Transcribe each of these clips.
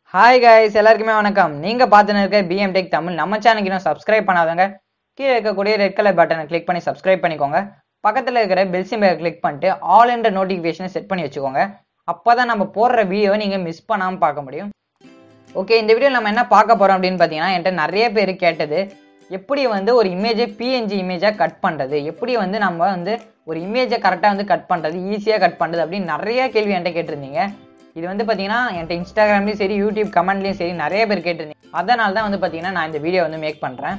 Hi guys, எல்லாருக்குமே வணக்கம். நீங்க பார்த்துன்னு இருக்க BmTechTamil. நம்ம சேனலுக்கு இன்னும் சப்ஸ்கிரைப் பண்ணாதவங்க கீழே இருக்கக்கூடிய ரெட் கலர் பட்டனை கிளிக் பண்ணி சப்ஸ்கிரைப் பண்ணிக்கோங்க. பக்கத்தில் இருக்கிற பெல் சிம்பலை கிளிக் பண்ணிட்டு ஆல் என்ற நோட்டிஃபிகேஷனை செட் பண்ணி வச்சுக்கோங்க. அப்பதான் நம்ம போடுற வீடியோவை நீங்க மிஸ் பண்ணாம பார்க்க முடியும். ஓகே, இந்த வீடியோ நம்ம என்ன பார்க்க போறோம் அப்படின்னு பார்த்தீங்கன்னா, என்கிட்ட நிறைய பேர் கேட்டது எப்படி ஒரு இமேஜை PNG இமேஜா கட் பண்றது, எப்படி நம்ம ஒரு இமேஜை கரெக்டாக கட் பண்றது, ஈஸியாக கட் பண்றது அப்படின்னு நிறைய கேள்வி என்கிட்ட கேட்டிருந்தீங்க. இது பார்த்தீங்கன்னா என்கிட்ட இன்ஸ்டாகிராம்லேயும் சரி, யூடியூப் கமெண்ட்லேயும் சரி நிறைய பேர் கேட்டிருந்தீங்க. அதனால தான் பார்த்தீங்கன்னா நான் இந்த வீடியோ மேக் பண்ணுறேன்.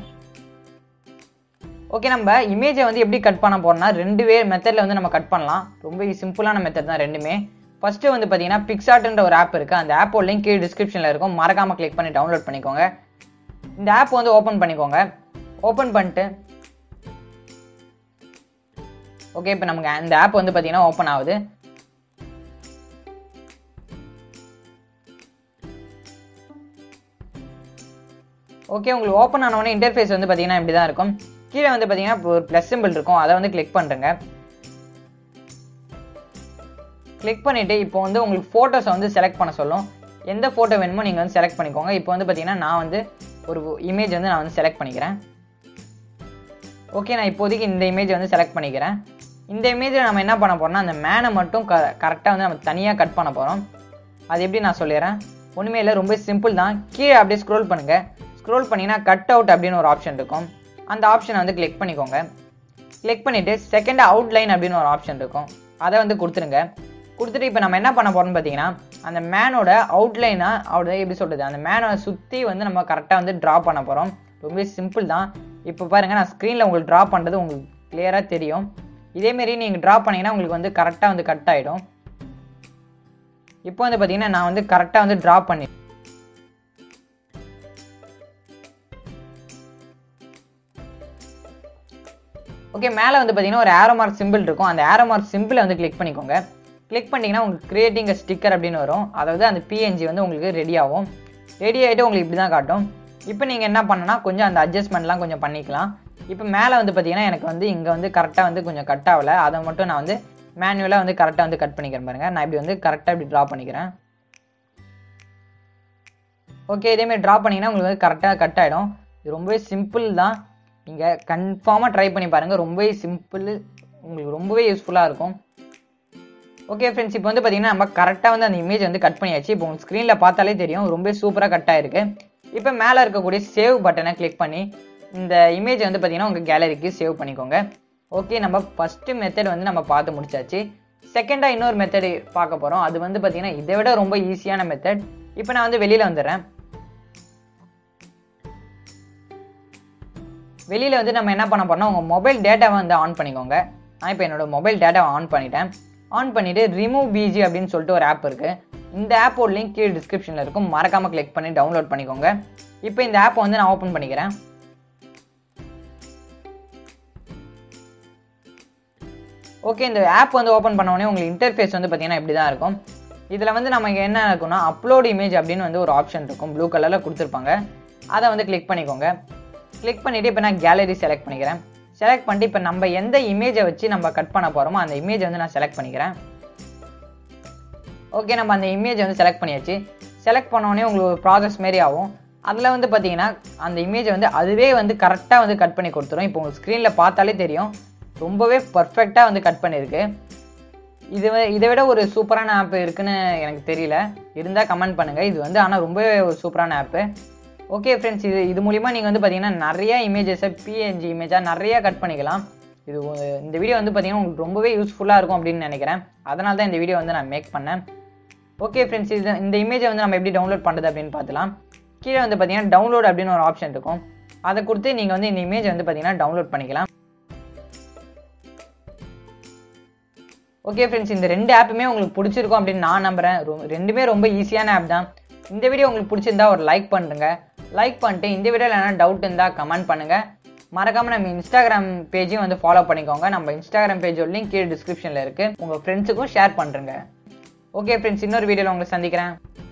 ஓகே, நம்ம இமேஜை எப்படி கட் பண்ண போறோம்னா ரெண்டு மெத்தடில் நம்ம கட் பண்ணலாம். ரொம்ப சிம்பிளான மெத்தட் தான் ரெண்டுமே. ஃபர்ஸ்ட்டு பார்த்தீங்கன்னா பிக்சார்ட்ன்ற ஒரு ஆப் இருக்குது. அந்த ஆப்போட லிங்க் கீழே டிஸ்கிரிப்ஷனில் இருக்கும். மறக்காமல் கிளிக் பண்ணி டவுன்லோட் பண்ணிக்கோங்க. இந்த ஆப் ஓப்பன் பண்ணிக்கோங்க. ஓப்பன் பண்ணிட்டு ஓகே, இப்போ நமக்கு இந்த ஆப் பார்த்தீங்கன்னா ஓப்பன் ஆகுது. ஓகே, உங்களுக்கு ஓப்பன் ஆனவொடனே இன்டர்ஃபேஸ் பார்த்தீங்கன்னா இப்படி தான் இருக்கும். கீழே பார்த்தீங்கன்னா ஒரு ப்ளஸ் சிம்பிள் இருக்கும், அதை கிளிக் பண்ணுறேங்க. கிளிக் பண்ணிவிட்டு இப்போ உங்களுக்கு ஃபோட்டோஸை செலக்ட் பண்ண சொல்லும். எந்த ஃபோட்டோ வேணுமோ நீங்கள் செலக்ட் பண்ணிக்கோங்க. இப்போ பார்த்தீங்கன்னா நான் ஒரு இமேஜ் நான் செலக்ட் பண்ணிக்கிறேன். ஓகே, நான் இப்போதைக்கு இந்த இமேஜ் செலக்ட் பண்ணிக்கிறேன். இந்த இமேஜில் நம்ம என்ன பண்ண போகிறோம்னா அந்த மேனை மட்டும் கரெக்டாக நம்ம தனியாக கட் பண்ண போகிறோம். அது எப்படி நான் சொல்லிடுறேன். ஒன்றுமே இல்லை, ரொம்ப சிம்பிள் தான். கீழே அப்படியே ஸ்க்ரோல் பண்ணுங்கள். ஸ்க்ரோல் பண்ணிங்கன்னா கட் அவுட் அப்படின்னு ஒரு ஆப்ஷன் இருக்கும். அந்த ஆப்ஷனை கிளிக் பண்ணிக்கோங்க. கிளிக் பண்ணிவிட்டு செகண்ட் அவுட்லைன் அப்படின்னு ஒரு ஆப்ஷன் இருக்கும், அதை கொடுத்துருங்க. கொடுத்துட்டு இப்போ நம்ம என்ன பண்ண போகிறோம்னு பார்த்தீங்கன்னா அந்த மேனோட அவுட்லைனாக எப்படி சொல்கிறது, அந்த மேனோட சுற்றி நம்ம கரெக்டாக ட்ரா பண்ண போகிறோம். ரொம்ப சிம்பிள் தான். இப்போ பாருங்கள், நான் ஸ்க்ரீனில் உங்களுக்கு ட்ரா பண்ணுறது உங்களுக்கு கிளியராக தெரியும். இதேமாரி நீங்கள் ட்ரா பண்ணிங்கன்னா உங்களுக்கு கரெக்டாக கட் ஆகிடும். இப்போ பார்த்தீங்கன்னா நான் கரெக்டாக ட்ரா பண்ணி ஓகே, மேலே பார்த்தீங்கன்னா ஒரு ஏரோ மார்க் சிம்பிள் இருக்கும். அந்த ஏரோ மார்க் சிம்பிளை கிளிக் பண்ணிக்கோங்க. கிளிக் பண்ணிங்கன்னா உங்களுக்கு கிரியேட்டிங் ஸ்டிக்கர் அப்படின்னு வரும். அதாவது அந்த PNG உங்களுக்கு ரெடி ஆகும். ரெடி ஆகிட்டு உங்களுக்கு இப்படி தான் காட்டும். இப்போ நீங்கள் என்ன பண்ணனா கொஞ்சம் அந்த அட்ஜஸ்ட்மெண்ட்லாம் கொஞ்சம் பண்ணிக்கலாம். இப்போ மேலே பார்த்தீங்கன்னா எனக்கு இங்கே கரெக்டாக கொஞ்சம் கட் ஆகலை. அதை மட்டும் நான் மேனுவலாக கரெக்டாக கட் பண்ணிக்கிறேன் பாருங்கள். நான் இப்படி கரெக்டாக இப்படி ட்ரா பண்ணிக்கிறேன். ஓகே, இதேமாதிரி ட்ரா பண்ணிங்கன்னா உங்களுக்கு கரெக்டாக கட் ஆகிடும். இது ரொம்பவே சிம்பிள் தான். நீங்கள் கன்ஃபார்மாக ட்ரை பண்ணி பாருங்கள். ரொம்பவே சிம்பிள், உங்களுக்கு ரொம்பவே யூஸ்ஃபுல்லாக இருக்கும். ஓகே ஃப்ரெண்ட்ஸ், இப்போ பார்த்தீங்கன்னா நம்ம கரெக்டாக அந்த இமேஜ் கட் பண்ணியாச்சு. இப்போ உங்களுக்கு ஸ்க்ரீனில் பார்த்தாலே தெரியும் ரொம்ப சூப்பராக கட் ஆகிருக்கு. இப்போ மேலே இருக்கக்கூடிய சேவ் பட்டனை கிளிக் பண்ணி இந்த இமேஜ் பார்த்தீங்கன்னா உங்கள் கேலரிக்கு சேவ் பண்ணிக்கோங்க. ஓகே, நம்ம ஃபஸ்ட்டு மெத்தட் நம்ம பார்த்து முடிச்சாச்சு. செகண்டாக இன்னொரு மெத்தட் பார்க்க போகிறோம். அது பார்த்தீங்கன்னா இதை விட ரொம்ப ஈஸியான மெத்தட். இப்போ நான் வெளியில் வந்துடுறேன். வெளியில் நம்ம என்ன பண்ண போறோம்னா உங்கள் மொபைல் டேட்டாவை ஆன் பண்ணிக்கோங்க. நான் இப்போ என்னோட மொபைல் டேட்டாவை ஆன் பண்ணிட்டேன். ஆன் பண்ணிவிட்டு ரிமூவ் BG அப்படின்னு சொல்லிட்டு ஒரு ஆப் இருக்குது. இந்த ஆப்போட லிங்க் கீழே டிஸ்கிரிப்ஷனில் இருக்கும். மறக்காமல் கிளிக் பண்ணி டவுன்லோட் பண்ணிக்கோங்க. இப்போ இந்த ஆப்பை நான் ஓப்பன் பண்ணிக்கிறேன். ஓகே, இந்த ஆப் ஓப்பன் பண்ண உடனே உங்களுக்கு இன்டர்ஃபேஸ் பார்த்தீங்கன்னா இப்படி தான் இருக்கும். இதில் நமக்கு என்ன இருக்குன்னா அப்லோட் இமேஜ் அப்படின்னு ஒரு ஆப்ஷன் இருக்கும். ப்ளூ கலரில் கொடுத்துருப்பாங்க. அதை கிளிக் பண்ணிக்கோங்க. கிளிக் பண்ணிவிட்டு இப்போ நான் கேலரி செலக்ட் பண்ணிக்கிறேன். செலக்ட் பண்ணிட்டு இப்போ நம்ம எந்த இமேஜை வச்சு நம்ம கட் பண்ண போகிறோமோ அந்த இமேஜை நான் செலக்ட் பண்ணிக்கிறேன். ஓகே, நம்ம அந்த இமேஜை செலக்ட் பண்ணியாச்சு. செலக்ட் பண்ணோடனே உங்களுக்கு ஒரு ப்ராசஸ் மாரி ஆகும். அதில் பார்த்தீங்கன்னா அந்த இமேஜை அதுவே கரெக்டாக கட் பண்ணி கொடுத்துரும். இப்போ உங்களுக்கு ஸ்க்ரீனில் பார்த்தாலே தெரியும் ரொம்பவே பர்ஃபெக்டாக கட் பண்ணியிருக்கு. இதை விட ஒரு சூப்பரான ஆப் இருக்குன்னு எனக்கு தெரியல. இருந்தால் கமெண்ட் பண்ணுங்கள். இது ஆனால் ரொம்பவே ஒரு சூப்பரான ஆப்பு. ஓகே ஃப்ரெண்ட்ஸ், இது மூலிமா நீங்கள் பார்த்தீங்கன்னா நிறைய இமேஜஸை PNG இமேஜாக நிறையா கட் பண்ணிக்கலாம். இந்த வீடியோ பார்த்தீங்கன்னா உங்களுக்கு ரொம்பவே யூஸ்ஃபுல்லாக இருக்கும் அப்படின்னு நினைக்கிறேன். அதனால தான் இந்த வீடியோ நான் மேக் பண்ணேன். ஓகே ஃப்ரெண்ட்ஸ், இந்த இமேஜை நம்ம எப்படி டவுன்லோட் பண்ணுறது அப்படின்னு பார்த்துலாம். கீழே பார்த்தீங்கன்னா டவுன்லோட் அப்படின்னு ஒரு ஆப்ஷன் இருக்கும். அதை கொடுத்து நீங்கள் இந்த இமேஜை பார்த்தீங்கன்னா டவுன்லோட் பண்ணிக்கலாம். ஓகே ஃப்ரெண்ட்ஸ், இந்த ரெண்டு ஆப்புமே உங்களுக்கு பிடிச்சிருக்கும் அப்படின்னு நான் நம்புகிறேன். ரெண்டுமே ரொம்ப ஈஸியான ஆப் தான். இந்த வீடியோ உங்களுக்கு பிடிச்சிருந்தா ஒரு லைக் பண்ணுங்க. லைக் பண்ணிட்டு இந்த வீடியோவில் என்ன டவுட் இருந்தால் கமெண்ட் பண்ணுங்கள். மறக்காமல் நம்ம இன்ஸ்டாகிராம் பேஜையும் ஃபாலோ பண்ணிக்கோங்க. நம்ம இன்ஸ்டாகிராம் பேஜோட லிங்க் கீழே டிஸ்கிரிப்ஷனில் இருக்குது. உங்கள் ஃப்ரெண்ட்ஸுக்கும் ஷேர் பண்ணுறேங்க. ஓகே ஃப்ரெண்ட்ஸ், இன்னொரு வீடியோவில் உங்களை சந்திக்கிறேன்.